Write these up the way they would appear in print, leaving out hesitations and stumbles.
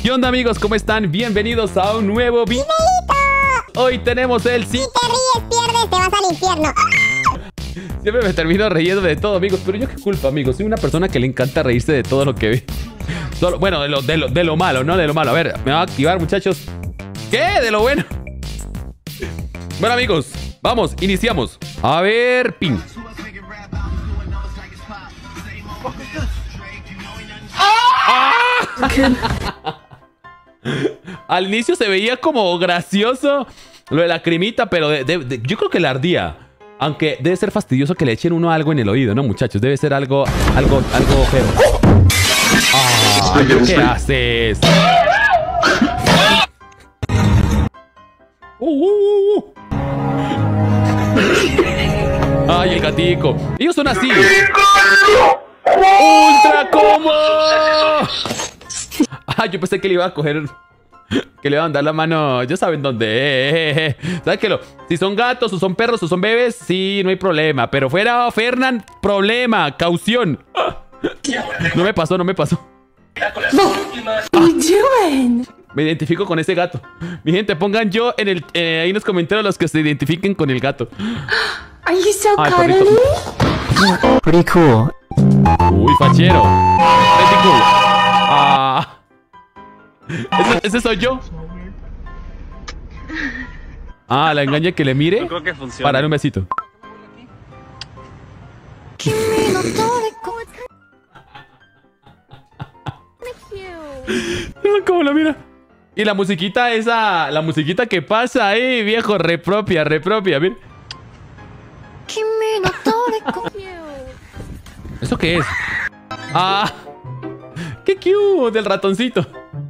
¿Qué onda, amigos? ¿Cómo están? Bienvenidos a un nuevo video. Hoy tenemos el... Si te ríes, pierdes, te vas al infierno. Siempre me termino riendo de todo, amigos. Pero yo qué culpa, amigos. Soy una persona que le encanta reírse de todo lo que ve. Solo, bueno, de lo malo, ¿no? De lo malo. A ver, me va a activar, muchachos. ¿Qué? De lo bueno. Bueno, amigos, vamos, iniciamos. A ver, ping. Al inicio se veía como gracioso lo de la cremita, pero yo creo que la ardía. Aunque debe ser fastidioso que le echen uno algo en el oído, ¿no, muchachos? Debe ser algo feo. ¿Qué haces? Ay, el gatico. Ellos son así. ¡Ultra cómodo! Ah, yo pensé que le iba a coger... Que le iban a dar la mano. Ya saben dónde. ¿Sabes qué? Si son gatos, o son perros, o son bebés, sí, no hay problema. Pero fuera Fernan, problema, caución. No me pasó. Me identifico con ese gato. Mi gente, pongan yo en el ahí en los comentarios los que se identifiquen con el gato. Are you so cuddly? Pretty cool. Uy, fachero. Pretty cool. ¿Ese soy yo? Ah, la engaña que le mire. No creo que funcione. Para darle un besito. ¿Cómo la mira? Y la musiquita esa, la musiquita que pasa ahí, viejo, repropia, mira. ¿Eso qué es? Ah, qué cute, del ratoncito.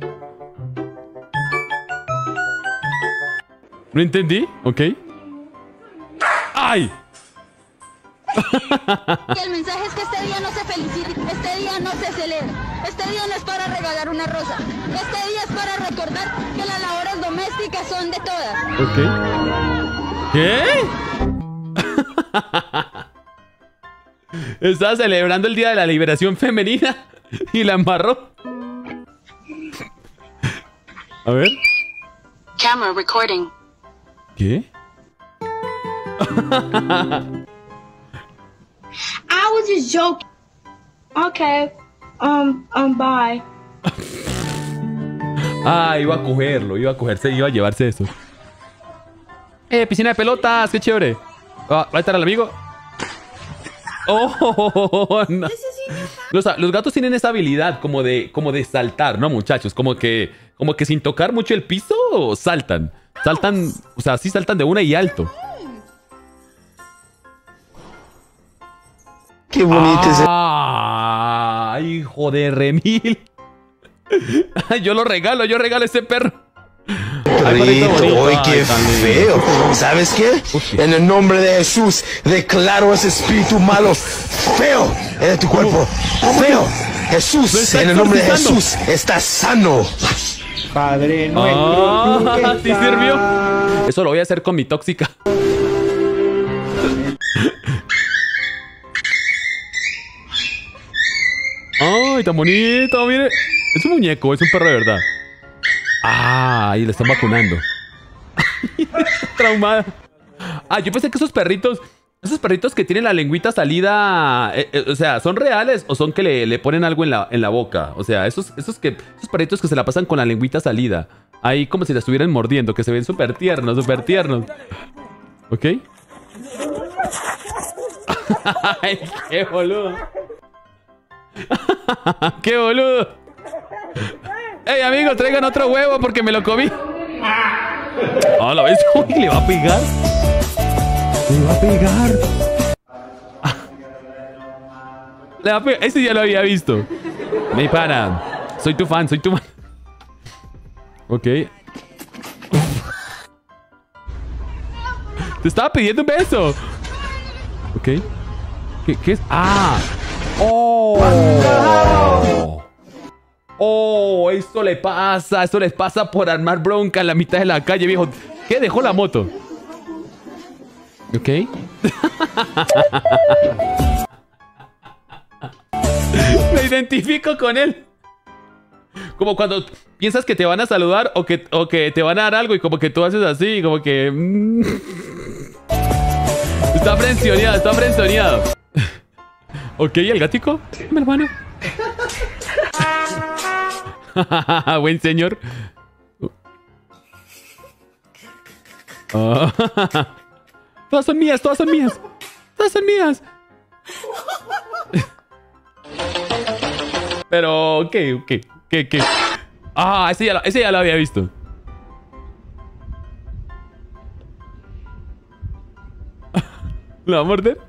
¿No entendí? Ok. ¡Ay! El mensaje es que este día no se felicita, este día no se celebra, este día no es para regalar una rosa, este día es para recordar que las labores domésticas son de todas. Ok. ¿Qué? Estaba celebrando el Día de la Liberación Femenina y la embarró. A ver. Camera recording. ¿Qué? I was just joking. Okay. Bye. Ah, iba a llevarse eso. Piscina de pelotas, qué chévere. Ah, ¿va a estar el amigo? Oh, no. Los gatos tienen esa habilidad como de saltar, ¿no, muchachos? Como que sin tocar mucho el piso, saltan. Saltan, o sea, sí saltan de una y alto. Qué bonito es. Ah, hijo de remil. Yo regalo ese perro. Ay, qué feo. ¿Sabes qué? En el nombre de Jesús, declaro ese espíritu malo feo en tu cuerpo. Feo. Jesús, en el nombre de Jesús, estás sano. Padre nuestro. Sí sirvió. Eso lo voy a hacer con mi tóxica. Ay, tan bonito, mire. Es un muñeco, es un perro de verdad. Ah, y le están vacunando. Traumada. Ah, yo pensé que esos perritos que tienen la lengüita salida, o sea, ¿son reales o son que le ponen algo en la boca? O sea, esos perritos que se la pasan con la lengüita salida. Ahí como si la estuvieran mordiendo, que se ven súper tiernos. ¿Ok? Ay, qué boludo. ¡Qué boludo! ¡Ey, amigo! Traigan otro huevo porque me lo comí. ¡Ah, la ves! ¡Uy, le va a pegar! ¡Le va a pegar! Le va a pegar. Ese ya lo había visto. Mi pana. Soy tu fan. Ok. Te estaba pidiendo un beso. Ok. ¿Qué es? ¡Ah! ¡Oh! ¡Oh! Esto les pasa por armar bronca en la mitad de la calle, viejo. ¿Qué? Dejó la moto. ¿Ok? Me identifico con él. como cuando piensas que te van a saludar o que te van a dar algo y como que tú haces así, como que... Está frenzoneado, está frenzoneado. Ok, ¿el gatico? Mi hermano. Buen señor. Todas son mías, todas son mías. Todas son mías. Pero, ¿qué? Ah, ese ya lo había visto. ¿Lo va a morder?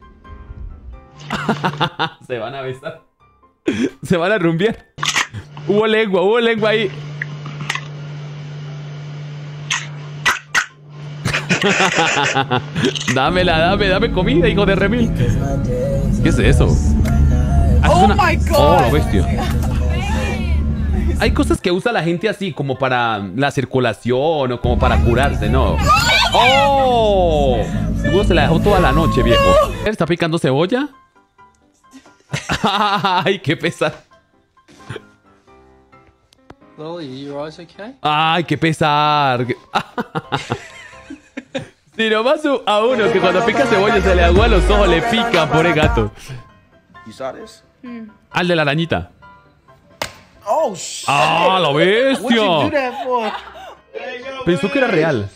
Se van a besar. Se van a rumbear. Hubo lengua ahí. Dame comida, hijo de remil. ¿Qué es eso? Oh my God. Oh, la bestia. Hay cosas que usa la gente así, como para la circulación o como para curarse, ¿no? ¡Oh! Seguro se la dejó toda la noche, viejo. ¿Está picando cebolla? ¡Ay, qué pesar! Lily, your eyes okay? ¡Ay, qué pesar! Si nomás a uno que cuando pica cebolla se le agua los ojos, le pica, pobre gato. Al de la arañita. Oh, shit. ¡Ah, la What'd you do bestia! that for? Pensó que era real.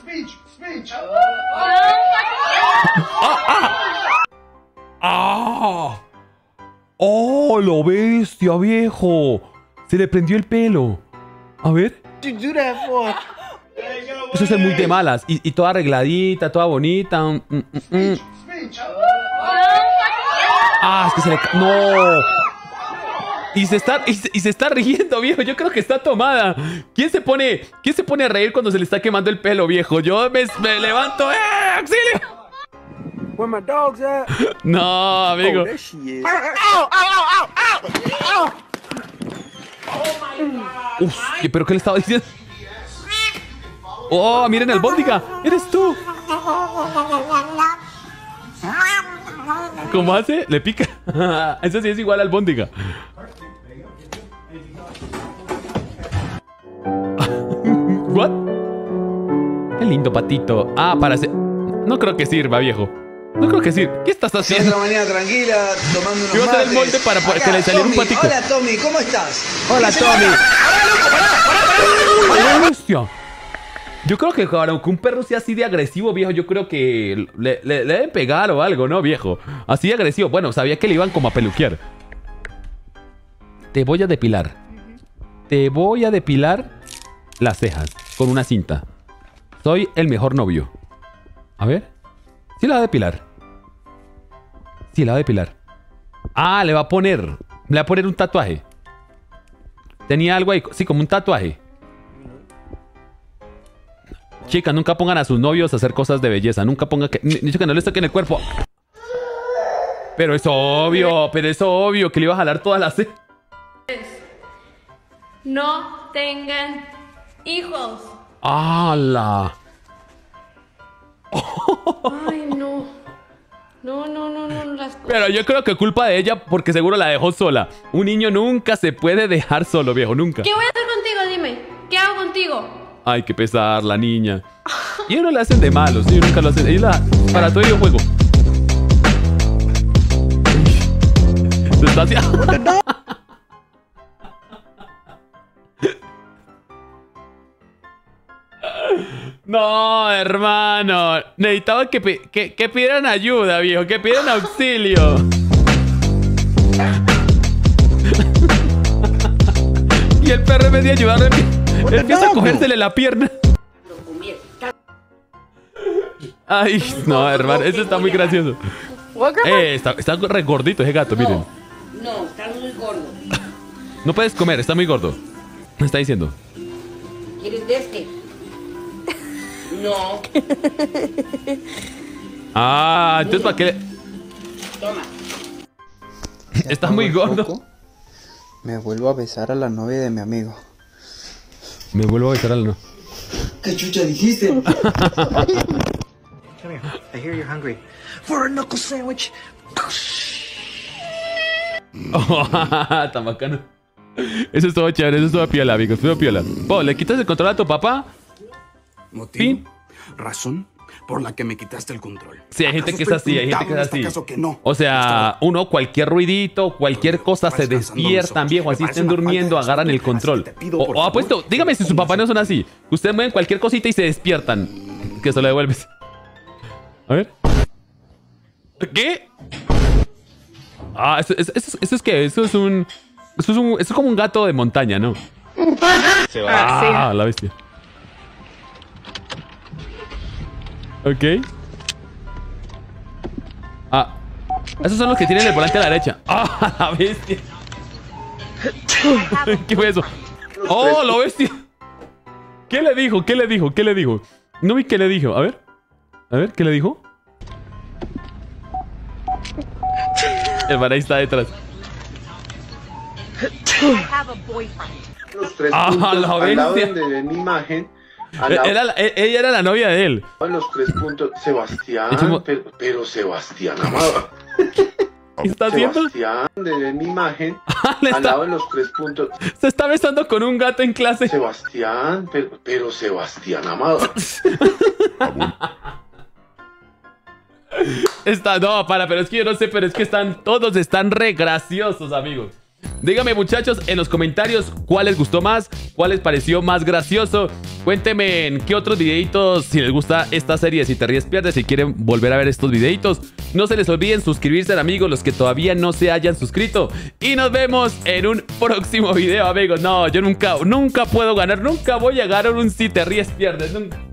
¡Ah! ¡Oh, la bestia, viejo! Se le prendió el pelo. A ver. What'd you do that for? Eso es muy de malas. Y toda arregladita, toda bonita. Ah, es que se le... ¡No! Y se está riendo, viejo. Yo creo que está tomada. ¿Quién se pone a reír cuando se le está quemando el pelo, viejo? Yo me levanto. ¡Auxilio! Where my dogs at? No, amigo. Oh, there she is. Uf, ¿pero qué le estaba diciendo? Oh, miren, albóndiga. Eres tú. ¿Cómo hace? Le pica. Eso sí es igual a albóndiga. ¿What? Qué lindo patito. Ah, para hacer... No creo que sirva, viejo. No creo que sirva. ¿Qué estás haciendo? Otra mañana tranquila, tomando unos Yo voy a hacer el molde para que le saliera un Tommy. patico. Hola, Tommy, ¿cómo estás? Hola, Tommy. ¡Pará! Hostia. Yo creo que para que un perro sea así de agresivo, viejo, yo creo que le deben pegar o algo, ¿no, viejo? Así de agresivo. Bueno, sabía que le iban como a peluquear. Te voy a depilar. Te voy a depilar las cejas con una cinta. Soy el mejor novio. A ver. Sí la va a depilar. Sí la va a depilar. Ah, le va a poner un tatuaje. Tenía algo ahí. Sí, como un tatuaje. Chicas, nunca pongan a sus novios a hacer cosas de belleza. Nunca pongan que... Dicho que no les toquen el cuerpo. Pero es obvio que le iba a jalar todas las... No tengan hijos. ¡Hala! Ay, no. No, las cosas. Pero yo creo que culpa de ella porque seguro la dejó sola. Un niño nunca se puede dejar solo, viejo, nunca. ¿Qué voy a hacer contigo? Dime. ¿Qué hago contigo? Ay, qué pesar, la niña. Y ellos no le hacen de malos, ellos nunca lo hacen. Para todo ello juego. Se está haciendo... No, hermano. Necesitaba que pidieran ayuda, viejo. Que pidieran auxilio. Y el perro en vez de ayudarle empieza a cogérsele la pierna. Ay, no, hermano. Eso está muy gracioso. Está re gordito ese gato, miren. No, está muy gordo. No puedes comer, está muy gordo. Me está diciendo. ¿Quieres de este? No. Ah, entonces ¿para qué? Toma. Está muy gordo. Me vuelvo a besar a la novia de mi amigo. Me vuelvo a besar a la novia. ¿Qué chucha dijiste? Come here. I hear you're hungry. For a knuckle sandwich. Oh, tan bacano. Eso estuvo chévere, eso estuvo piola, amigos. Estuvo piola. Oh, ¿le quitas el control a tu papá? ¿Motivo? ¿Razón por la que me quitaste el control? Sí, hay gente que es así, hay gente que es así. ¿Acaso que no? O sea, uno, cualquier ruidito, cualquier cosa se despiertan, viejo. Así estén durmiendo, agarran el control. O apuesto, dígame si sus papás no son así. Ustedes mueven cualquier cosita y se despiertan. Que se lo devuelves. A ver. ¿Qué? Ah, eso es que eso es como un gato de montaña, ¿no? Se va. Ah, la bestia. Ok. Ah, esos son los que tienen el volante a la derecha. Ah, la bestia. ¿Qué fue eso? Oh, la bestia. ¿Qué le dijo? ¿Qué le dijo? ¿Qué le dijo? No vi qué le dijo. A ver, ¿qué le dijo? El man ahí está detrás. Los tres Ah, puntos la al lado bestia. donde ven mi imagen. Ella era la novia de él. Los 3 puntos. Sebastián, pero Sebastián, amado. ¿Qué está haciendo? Sebastián, donde ven mi imagen. Le Al está- lado de los 3 puntos. Se está besando con un gato en clase. Sebastián, pero Sebastián, amado. No, pero es que yo no sé, pero es que todos están re graciosos, amigos. Díganme, muchachos, en los comentarios cuál les gustó más, cuál les pareció más gracioso. Cuéntenme en qué otros videitos, si les gusta esta serie, si te ríes pierdes, si quieren volver a ver estos videitos. No se les olviden suscribirse, amigos, los que todavía no se hayan suscrito. Y nos vemos en un próximo video, amigos. No, yo nunca puedo ganar, nunca voy a ganar un si te ríes pierdes. Nunca.